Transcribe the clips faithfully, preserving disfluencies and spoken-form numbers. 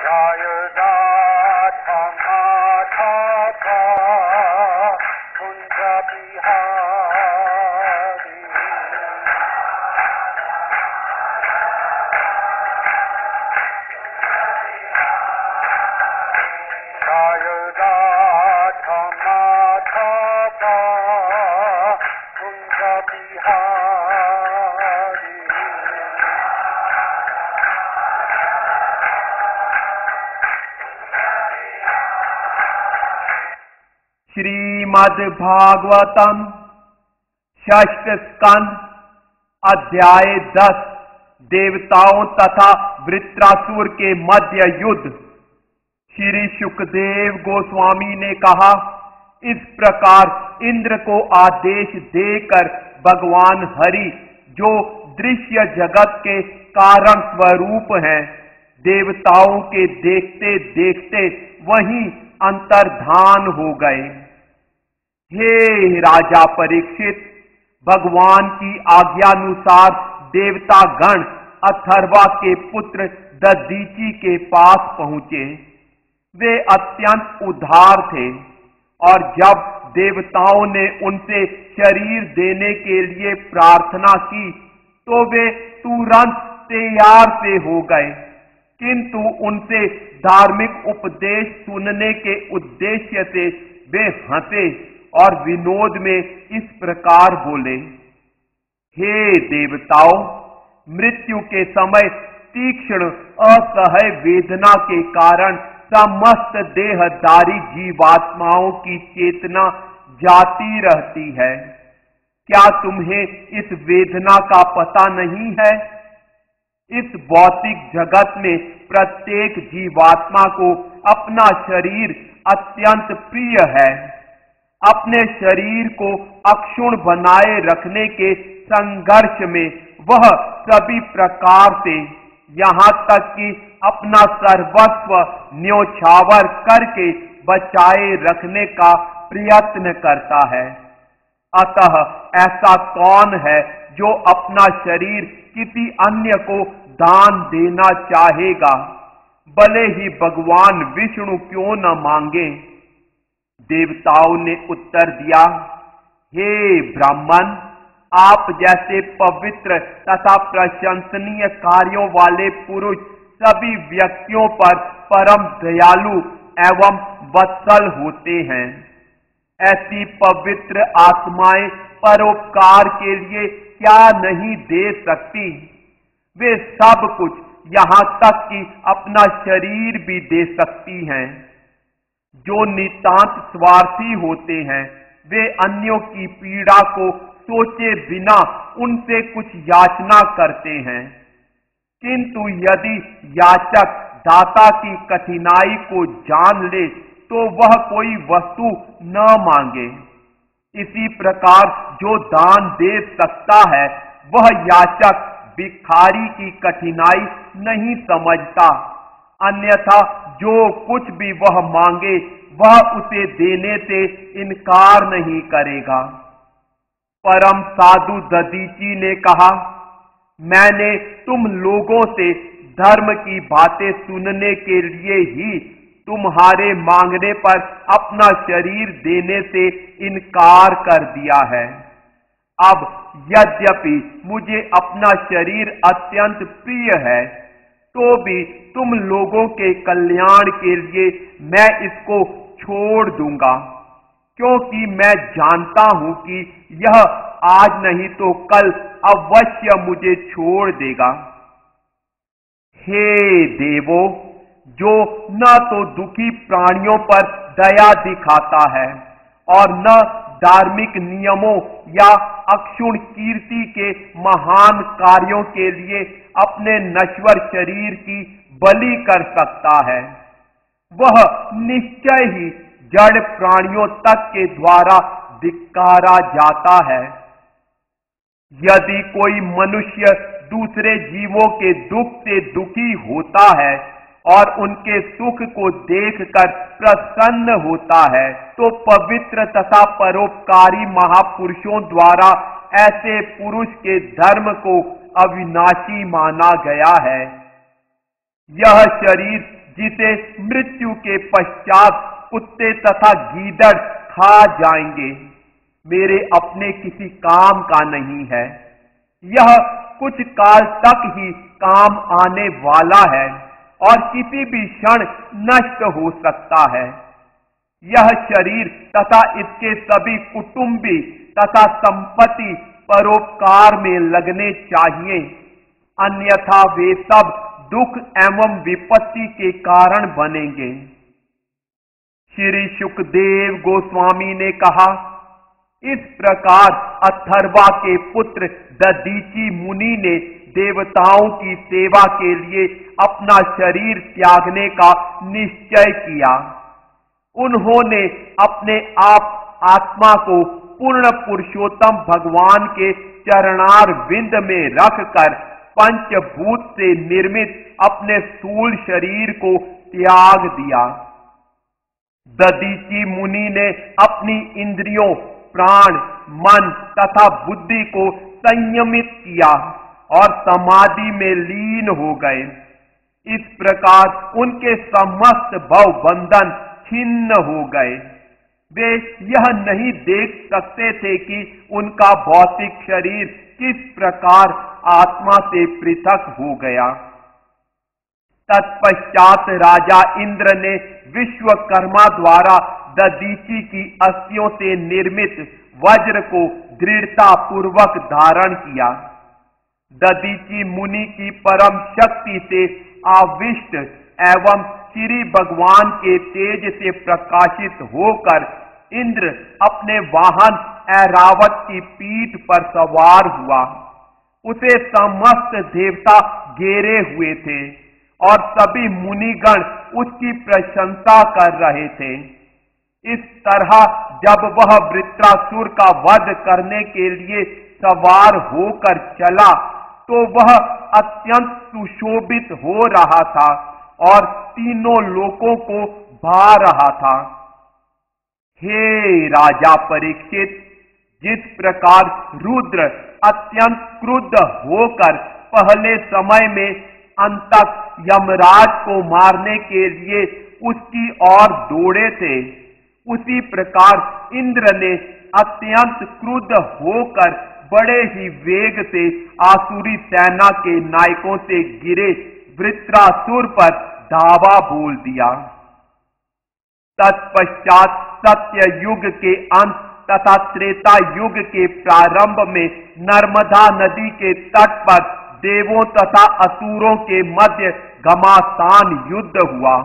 श्रीमद्भागवतम षष्ठ स्कंद अध्याय दस देवताओं तथा वृत्रासुर के मध्य युद्ध। श्री सुखदेव गोस्वामी ने कहा, इस प्रकार इंद्र को आदेश देकर भगवान हरि, जो दृश्य जगत के कारण स्वरूप हैं, देवताओं के देखते देखते वहीं अंतर्धान हो गए। हे राजा परीक्षित, भगवान की आज्ञानुसार देवता गण अथर्वा के पुत्र दधीचि के पास पहुंचे। वे अत्यंत उदार थे और जब देवताओं ने उनसे शरीर देने के लिए प्रार्थना की तो वे तुरंत तैयार से हो गए, किंतु उनसे धार्मिक उपदेश सुनने के उद्देश्य से वे हंसे और विनोद में इस प्रकार बोले, हे देवताओं, मृत्यु के समय तीक्ष्ण असह्य वेदना के कारण समस्त देहधारी जीवात्माओं की चेतना जाती रहती है। क्या तुम्हें इस वेदना का पता नहीं है? इस भौतिक जगत में प्रत्येक जीवात्मा को अपना शरीर अत्यंत प्रिय है। अपने शरीर को अक्षुण्ण बनाए रखने के संघर्ष में वह सभी प्रकार से, यहाँ तक कि अपना सर्वस्व न्योछावर करके बचाए रखने का प्रयत्न करता है। अतः ऐसा कौन है जो अपना शरीर किसी अन्य को दान देना चाहेगा, भले ही भगवान विष्णु क्यों न मांगे? देवताओं ने उत्तर दिया, हे ब्राह्मण, आप जैसे पवित्र तथा प्रशंसनीय कार्यों वाले पुरुष सभी व्यक्तियों पर परम दयालु एवं वत्सल होते हैं। ऐसी पवित्र आत्माएं परोपकार के लिए क्या नहीं दे सकती? वे सब कुछ, यहाँ तक कि अपना शरीर भी दे सकती हैं। जो नितांत स्वार्थी होते हैं, वे अन्यों की पीड़ा को सोचे बिना उनसे कुछ याचना करते हैं, किंतु यदि याचक दाता की कठिनाई को जान ले तो वह कोई वस्तु न मांगे। इसी प्रकार जो दान दे सकता है, वह याचक भिखारी की कठिनाई नहीं समझता, अन्यथा जो कुछ भी वह मांगे वह उसे देने से इनकार नहीं करेगा। परम साधु दधीचि ने कहा, मैंने तुम लोगों से धर्म की बातें सुनने के लिए ही तुम्हारे मांगने पर अपना शरीर देने से इनकार कर दिया है। अब यद्यपि मुझे अपना शरीर अत्यंत प्रिय है, तो भी तुम लोगों के कल्याण के लिए मैं इसको छोड़ दूंगा, क्योंकि मैं जानता हूं कि यह आज नहीं तो कल अवश्य मुझे छोड़ देगा। हे देवो, जो न तो दुखी प्राणियों पर दया दिखाता है और न धार्मिक नियमों या अक्षुण्ण कीर्ति के महान कार्यों के लिए अपने नश्वर शरीर की बलि कर सकता है, वह निश्चय ही जड़ प्राणियों तक के द्वारा धिक्कारा जाता है। यदि कोई मनुष्य दूसरे जीवों के दुख से दुखी होता है और उनके सुख को देखकर प्रसन्न होता है, तो पवित्र तथा परोपकारी महापुरुषों द्वारा ऐसे पुरुष के धर्म को अविनाशी माना गया है। यह शरीर जिसे मृत्यु के पश्चात कुत्ते तथा गीदड़ खा जाएंगे, मेरे अपने किसी काम का नहीं है। यह कुछ काल तक ही काम आने वाला है और किसी भी क्षण नष्ट हो सकता है। यह शरीर तथा इसके सभी कुटुंबी तथा संपत्ति परोपकार में लगने चाहिए, अन्यथा वे सब दुख एवं विपत्ति के कारण बनेंगे। श्री सुखदेव गोस्वामी ने कहा, इस प्रकार अथर्वा के पुत्र दधीचि मुनि ने देवताओं की सेवा के लिए अपना शरीर त्यागने का निश्चय किया। उन्होंने अपने आप आत्मा को पूर्ण पुरुषोत्तम भगवान के चरणार विंद में रखकर पंचभूत से निर्मित अपने स्थूल शरीर को त्याग दिया। दधीचि मुनि ने अपनी इंद्रियों, प्राण, मन तथा बुद्धि को संयमित किया और समाधि में लीन हो गए। इस प्रकार उनके समस्त भव बंधन छिन्न हो गए। वे यह नहीं देख सकते थे कि उनका भौतिक शरीर किस प्रकार आत्मा से पृथक हो गया। तत्पश्चात राजा इंद्र ने विश्वकर्मा द्वारा दधीचि की अस्थियों से निर्मित वज्र को दृढ़ता पूर्वक धारण किया। दधीचि मुनि की परम शक्ति से आविष्ट एवं श्री भगवान के तेज से प्रकाशित होकर इंद्र अपने वाहन ऐरावत की पीठ पर सवार हुआ। उसे समस्त देवता घेरे हुए थे और सभी मुनिगण उसकी प्रशंसा कर रहे थे। इस तरह जब वह वृत्रासुर का वध करने के लिए सवार होकर चला तो वह अत्यंत सुशोभित हो रहा था और तीनों लोकों को भा रहा था। हे राजा परीक्षित, जिस प्रकार रुद्र अत्यंत क्रुद्ध होकर पहले समय में अंतक यमराज को मारने के लिए उसकी ओर दौड़े थे, उसी प्रकार इंद्र ने अत्यंत क्रुद्ध होकर बड़े ही वेग से आसुरी सेना के नायकों से गिरे वृत्रासुर पर धावा बोल दिया। तत्पश्चात सत्य युग के अंत तथा त्रेता युग के प्रारंभ में नर्मदा नदी के तट पर देवों तथा असुरों के मध्य घमासान युद्ध हुआ।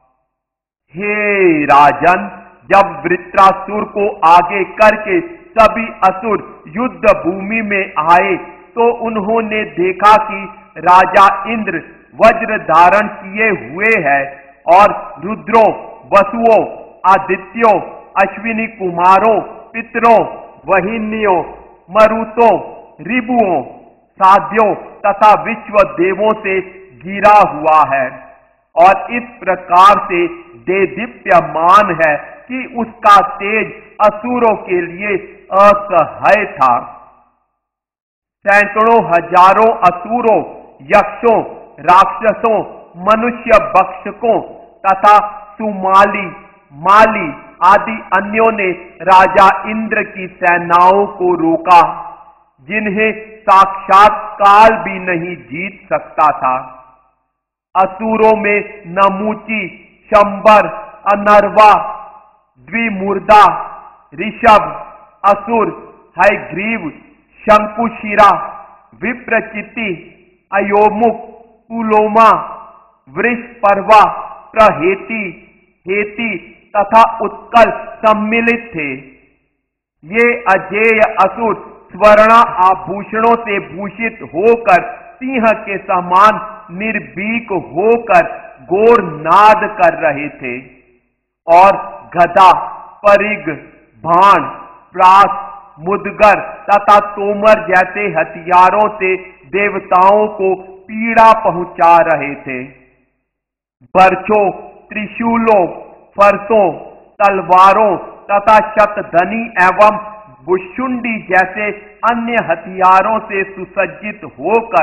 हे राजन, जब वृत्रासुर को आगे करके सभी असुर युद्ध भूमि में आए तो उन्होंने देखा कि राजा इंद्र वज्र धारण किए हुए है और रुद्रों, वसुओं, आदित्यों, अश्विनी कुमारों, पितरों, वहिनियों, मरुतों, रिबुओं, साध्यों तथा विश्व देवों से घिरा हुआ है और इस प्रकार से देदीप्यमान है कि उसका तेज असुरों के लिए असह्य था। सैकड़ों हजारों असुरों, यक्षों, राक्षसों, मनुष्य भक्षकों तथा सुमाली, माली आदि अन्यों ने राजा इंद्र की सेनाओं को रोका, जिन्हें साक्षात काल भी नहीं जीत सकता था। असुरों में नमूची, शंबर, अनर्वा, द्विमूर्धा, ऋषभ, असुर, हयग्रीव, शंकुशिरा, विप्रचिति, अयोमुख, पुलोमा, वृषपर्वा, प्रहेति, हेति तथा उत्कल सम्मिलित थे। ये अजेय असुर स्वर्ण आभूषणों से भूषित होकर सिंह के समान निर्भीक होकर घोर नाद कर रहे थे और गदा, परिग, बाण, प्रास, मुदगर तथा तोमर जैसे हथियारों से देवताओं को पीड़ा पहुंचा रहे थे। बर्छों, त्रिशूलों, फरसों, तलवारों तथा शतधनी एवं भुशुंडी जैसे अन्य हथियारों से सुसज्जित होकर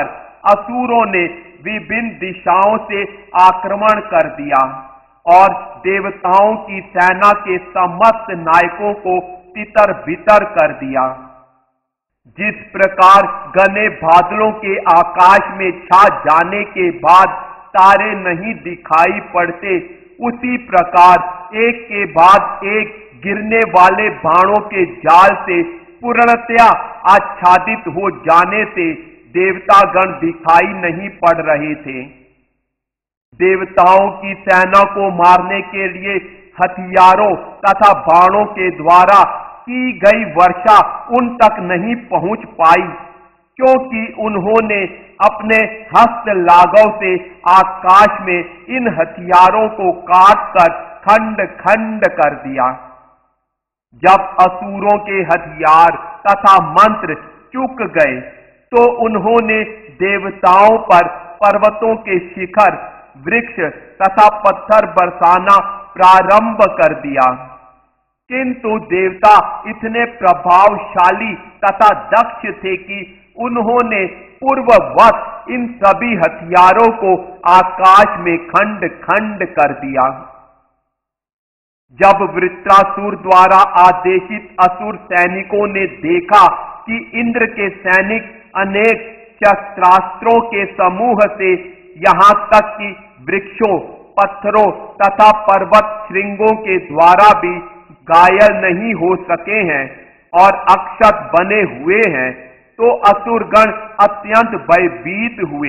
असुरों ने विभिन्न दिशाओं से आक्रमण कर दिया और देवताओं की सेना के समस्त नायकों को तितर बितर कर दिया। जिस प्रकार घने बादलों के आकाश में छा जाने के बाद तारे नहीं दिखाई पड़ते, उसी प्रकार एक के बाद एक गिरने वाले बाणों के जाल से पूर्णतया आच्छादित हो जाने से देवतागण दिखाई नहीं पड़ रहे थे। देवताओं की सेना को मारने के लिए हथियारों तथा बाणों के द्वारा की गई वर्षा उन तक नहीं पहुंच पाई, क्योंकि उन्होंने अपने हस्त लाघव से आकाश में इन हथियारों को काटकर खंड खंड कर दिया। जब असुरों के हथियार तथा मंत्र चूक गए तो उन्होंने देवताओं पर पर्वतों के शिखर, वृक्ष तथा पत्थर बरसाना प्रारंभ कर दिया। किंतु देवता इतने प्रभावशाली तथा दक्ष थे कि उन्होंने पूर्ववत इन सभी हथियारों को आकाश में खंड खंड कर दिया। जब वृत्रासुर द्वारा आदेशित असुर सैनिकों ने देखा कि इंद्र के सैनिक अनेक शस्त्रास्त्रों के समूह से यहां तक कि वृक्षों, पत्थरों तथा पर्वत श्रृंगों के द्वारा भी घायल नहीं हो सके हैं और अक्षत बने हुए हैं, तो असुरगण अत्यंत भयभीत हुए।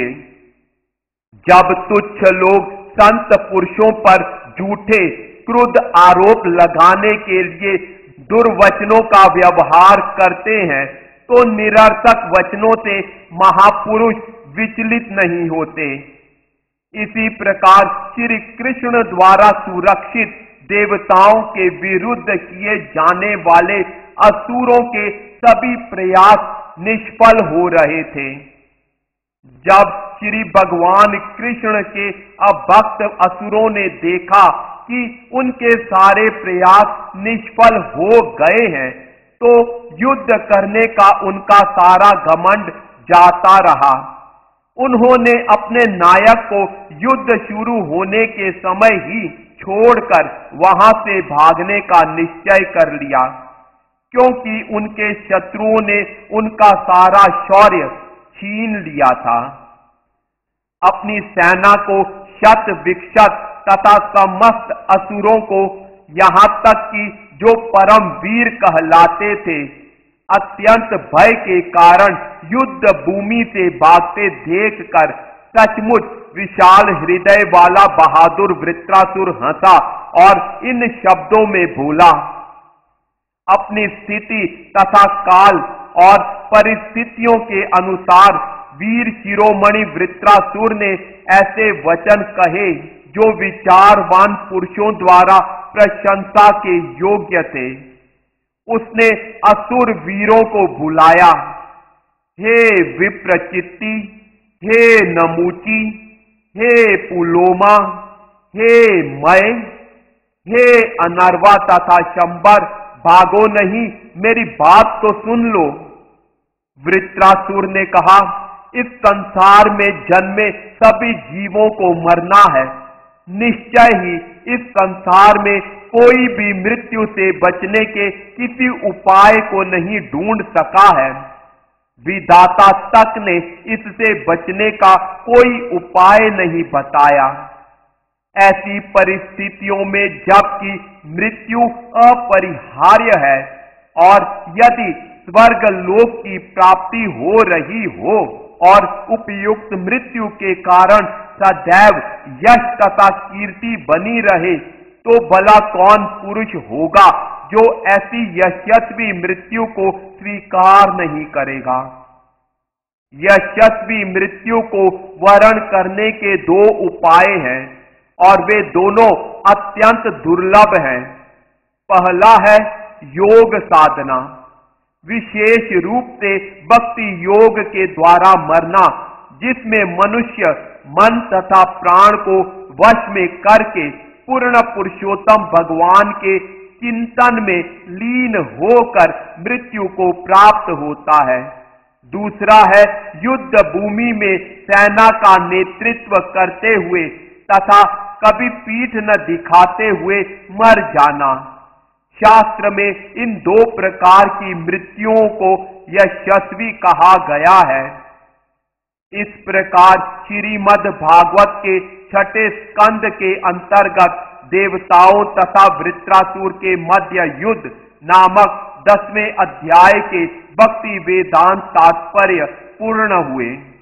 जब तुच्छ लोग संत पुरुषों पर झूठे क्रुद्ध आरोप लगाने के लिए दुर्वचनों का व्यवहार करते हैं, तो निरर्थक वचनों से महापुरुष विचलित नहीं होते। इसी प्रकार श्री कृष्ण द्वारा सुरक्षित देवताओं के विरुद्ध किए जाने वाले असुरों के सभी प्रयास निष्फल हो रहे थे। जब श्री भगवान कृष्ण के अभक्त असुरों ने देखा कि उनके सारे प्रयास निष्फल हो गए हैं, तो युद्ध करने का उनका सारा घमंड जाता रहा। उन्होंने अपने नायक को युद्ध शुरू होने के समय ही छोड़कर वहां से भागने का निश्चय कर लिया, क्योंकि उनके शत्रुओं ने उनका सारा शौर्य छीन लिया था। अपनी सेना को शत विक्षत तथा समस्त असुरों को, यहां तक कि जो परम वीर कहलाते थे, अत्यंत भय के कारण युद्ध भूमि से भागते देखकर सचमुच विशाल हृदय वाला बहादुर वृत्रासुर हंसा और इन शब्दों में बोला, अपनी स्थिति तथा काल और परिस्थितियों के अनुसार वीर शिरोमणि वृत्रासुर ने ऐसे वचन कहे जो विचारवान पुरुषों द्वारा प्रशंसा के योग्य थे। उसने असुर वीरों को बुलाया, हे विप्रचित्ति, हे नमूची, हे पुलोमा, हे मय, हे अनर्वा तथा शंबर, भागो नहीं, मेरी बात तो सुन लो। वृत्रासुर ने कहा, इस संसार में जन्मे सभी जीवों को मरना है। निश्चय ही इस संसार में कोई भी मृत्यु से बचने के किसी उपाय को नहीं ढूंढ सका है। विधाता तक ने इससे बचने का कोई उपाय नहीं बताया। ऐसी परिस्थितियों में जबकि मृत्यु अपरिहार्य है और यदि स्वर्ग लोक की प्राप्ति हो रही हो और उपयुक्त मृत्यु के कारण सदैव यश तथा कीर्ति बनी रहे, तो भला कौन पुरुष होगा जो ऐसी यशस्वी मृत्यु को स्वीकार नहीं करेगा। यशस्वी मृत्यु को वरण करने के दो उपाय हैं और वे दोनों अत्यंत दुर्लभ हैं। पहला है योग साधना, विशेष रूप से भक्ति योग के द्वारा मरना, जिसमें मनुष्य मन तथा प्राण को वश में करके पूर्ण पुरुषोत्तम भगवान के चिंतन में लीन होकर मृत्यु को प्राप्त होता है। दूसरा है युद्ध भूमि में सेना का नेतृत्व करते हुए तथा कभी पीठ न दिखाते हुए मर जाना। शास्त्र में इन दो प्रकार की मृत्युओं को यशस्वी कहा गया है। इस प्रकार श्रीमद् भागवत के छठे स्कंद के अंतर्गत देवताओं तथा वृत्रासुर के मध्य युद्ध नामक दसवें अध्याय के भक्ति वेदांत तात्पर्य पूर्ण हुए।